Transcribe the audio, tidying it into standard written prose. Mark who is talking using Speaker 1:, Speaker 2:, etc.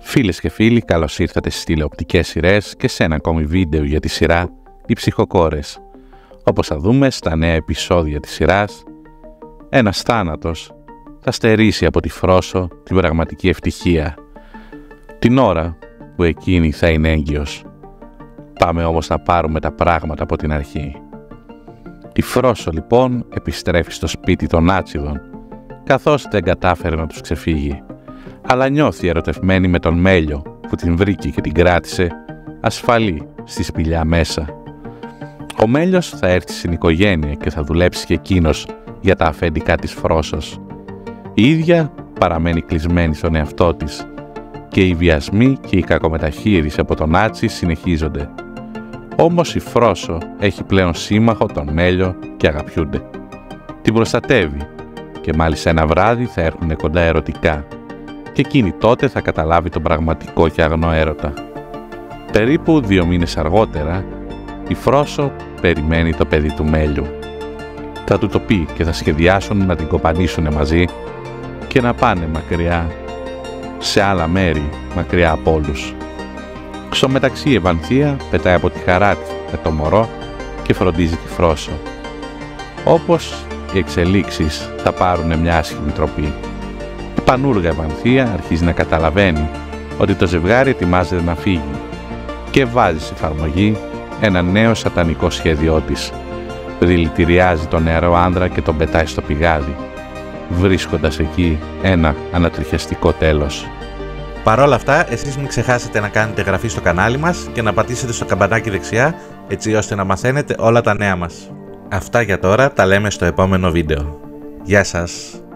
Speaker 1: Φίλες και φίλοι, καλώς ήρθατε στις τηλεοπτικές σειρές και σε ένα ακόμη βίντεο για τη σειρά «Οι Ψυχοκόρες». Όπως θα δούμε στα νέα επεισόδια της σειράς, ένας θάνατος θα στερήσει από τη Φρόσο την πραγματική ευτυχία, την ώρα που εκείνη θα είναι έγκυος. Πάμε όμως να πάρουμε τα πράγματα από την αρχή. Η Φρόσο λοιπόν επιστρέφει στο σπίτι των Άτσιδων, καθώς δεν κατάφερε να τους ξεφύγει, αλλά νιώθει ερωτευμένη με τον Μέλιο που την βρήκε και την κράτησε ασφαλή στη σπηλιά μέσα. Ο Μέλιος θα έρθει στην οικογένεια και θα δουλέψει και εκείνος για τα αφεντικά της Φρόσος. Η ίδια παραμένει κλεισμένη στον εαυτό της και οι βιασμοί και η κακομεταχείριση από τον Άτσι συνεχίζονται. Όμως η Φρόσο έχει πλέον σύμμαχο τον Μέλιο και αγαπιούνται. Την προστατεύει και μάλιστα ένα βράδυ θα έρχονται κοντά ερωτικά και εκείνη τότε θα καταλάβει τον πραγματικό και αγνό έρωτα. Περίπου 2 μήνες αργότερα η Φρόσο περιμένει το παιδί του Μέλιου. Θα του το πει και θα σχεδιάσουν να την κοπανίσουν μαζί και να πάνε μακριά, σε άλλα μέρη μακριά από όλους. Στο μεταξύ η Ευανθία πετάει από τη χαρά της με το μωρό και φροντίζει τη Φρόσο. Όπως οι εξελίξεις θα πάρουν μια άσχημη τροπή. Η πανούργα Ευανθία αρχίζει να καταλαβαίνει ότι το ζευγάρι ετοιμάζεται να φύγει και βάζει σε εφαρμογή ένα νέο σατανικό σχέδιό της. Δηλητηριάζει τον νεαρό άνδρα και τον πετάει στο πηγάδι, βρίσκοντας εκεί ένα ανατριχιαστικό τέλος.
Speaker 2: Παρ' όλα αυτά, εσείς μην ξεχάσετε να κάνετε εγγραφή στο κανάλι μας και να πατήσετε στο καμπανάκι δεξιά, έτσι ώστε να μαθαίνετε όλα τα νέα μας. Αυτά για τώρα, τα λέμε στο επόμενο βίντεο. Γεια σας!